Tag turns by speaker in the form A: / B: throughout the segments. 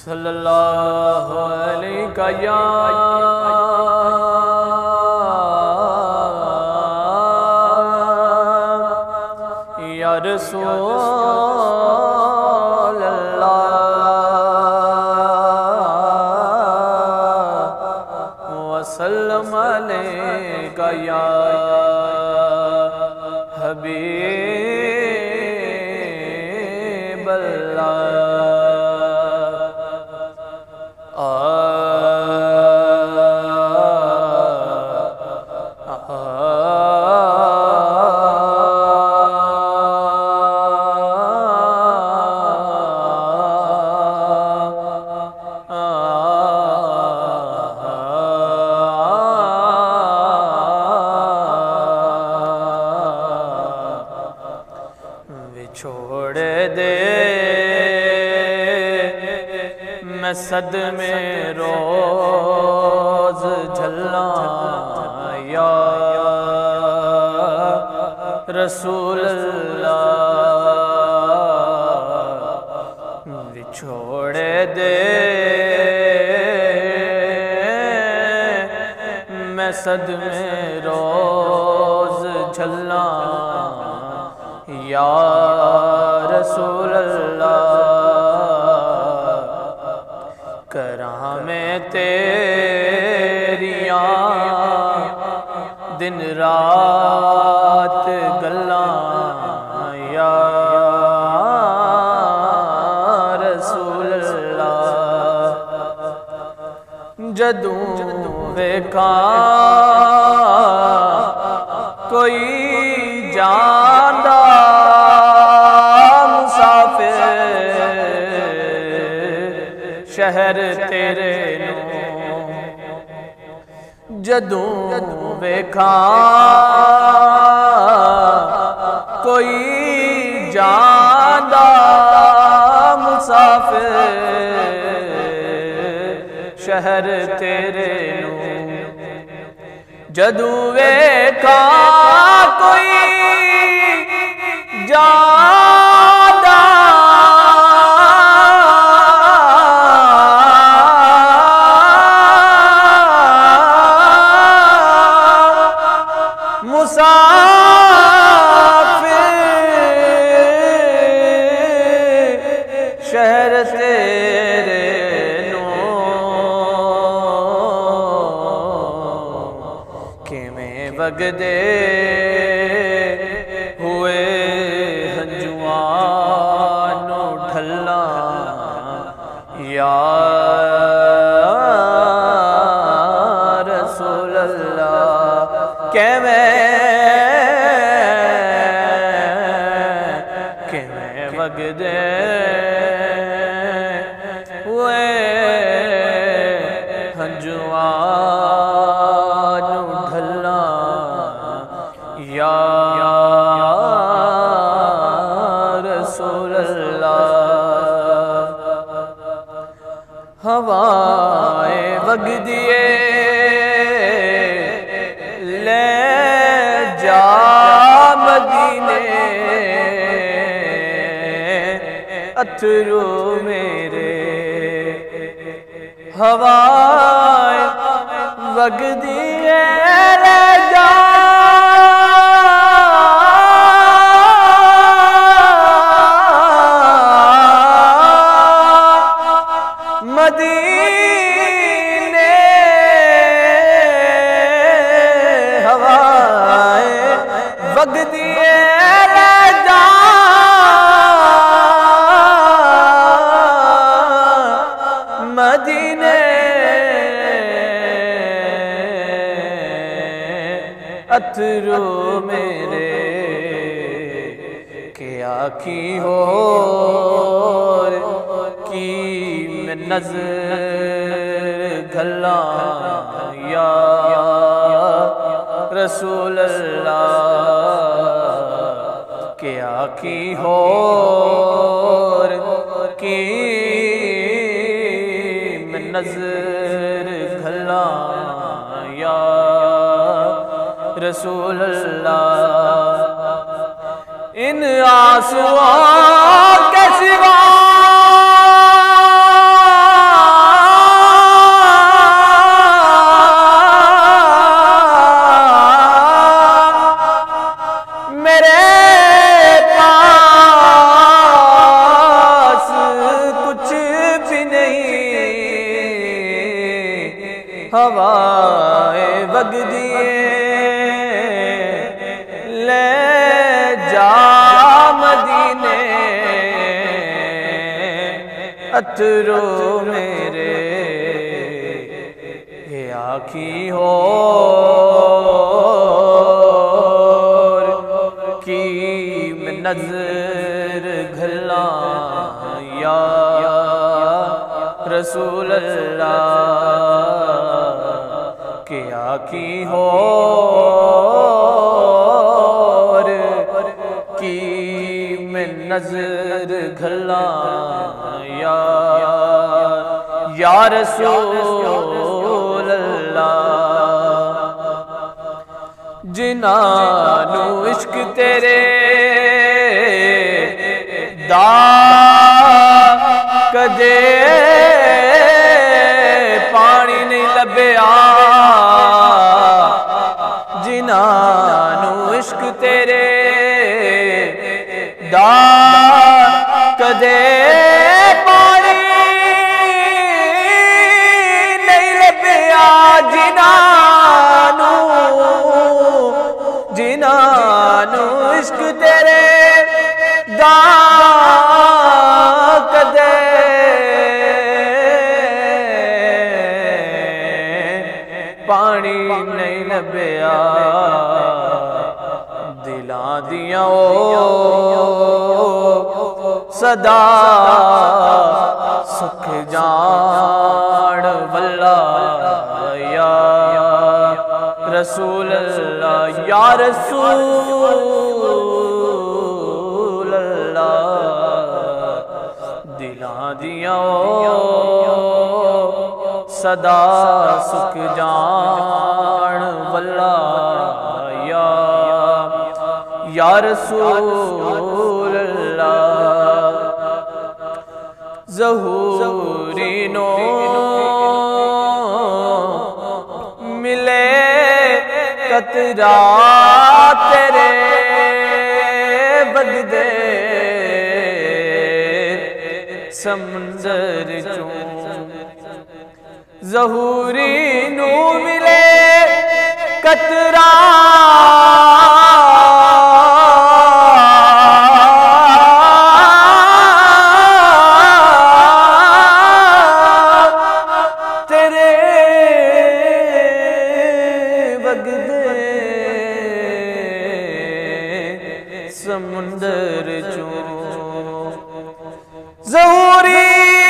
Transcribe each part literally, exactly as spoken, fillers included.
A: सल्लल्लाहु अलैहि या या रसूल अल्लाह वसल्लम अलैका या हबीब अल्लाह। छोड़ दे मैं सद में रोज झल्ला या रसूल अल्लाह। छोड़ दे मैं सद में रोज झल्ला या रसूल अल्लाह। करा मैं तेरिया दिन रात गल्ला या रसूल अल्लाह। जदूं वेखा कोई जांदा शहर तेरे नो, जदूं वेखा कोई जांदा मुसाफिर शहर तेरे नो। जदूं वेखा कोई जांदा शहर तेरे नो, किवें वगदे हुए हंजुआं नू ढल्ला या रसूल अल्लाह। किवें किवें वगदे हंजुआं नू ढल्ला या रसूल अल्लाह। हवाए वगदिए ले जा मदीने अथरू मेरे। हवाए वगदिए ले जा मदीने। हवाए वगदिए ले जा मदीने अथरू मेरे। क्या की हो की मैं नज़र घल्ला या रसूल अल्लाह। क्या की हो की मैं नज़र घल्ला या रसूल अल्लाह। इन आंसुओं के सिवा हवाए वगदिए ले जा मदीने अतरो मेरे ये आखी हो की मैं नजर घला या रसूल अल्लाह के आखी हो की मैं नजर घला या या रसूल अल्लाह जिन्हानू इश्क तेरे दा कदे पानी नहीं लभया जिन्हानू इश्क तेरे दा कदे पानी नहीं लभया जिन्हानू जिन्हानू इश्क तेरे दा कदे पानी नहीं लभया दिलां दियां ओ सदा सुख जान वल्ला या रसूल अल्लाह या रसूल अल्लाह दिलां दियां सदा सुख जान वल्ला या या रसूल अल्लाह ज़हूरी नो मिले कतरा तेरे बगदे समंदर चों ज़हूरी नू मिले कतरा तेरे बगदे समुंदर चों ज़हूरी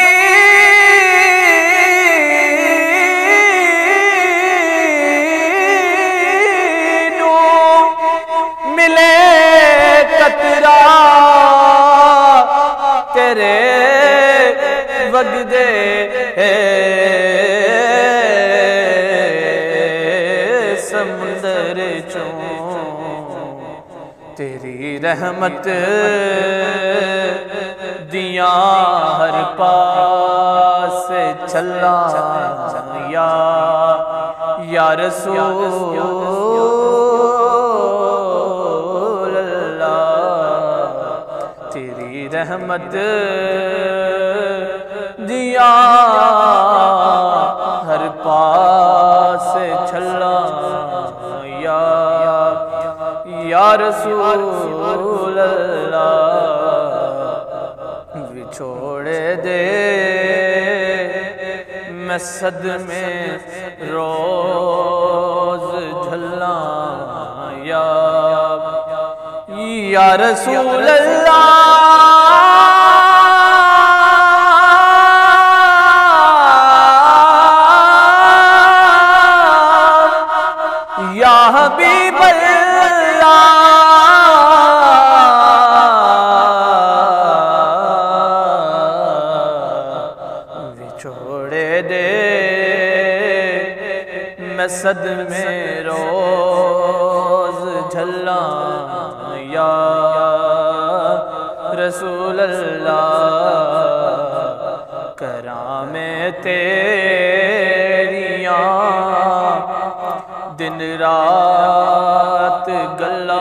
A: तेरे वगदे समुंदर चों तेरी रहमत दिया हर पास चला या या रसूल अल्लाह तेरी रहमत दिया हर पास छला या या रसूल अल्लाह बिछोड़े दे मैं सदमे रोज झल्ला या या रसूल अल्लाह या हबीब अल्लाह विछोड़े दे मैं सदमे रोज झल्ला या रसूल अल्लाह करामे तेरियां दिन रात गल्ला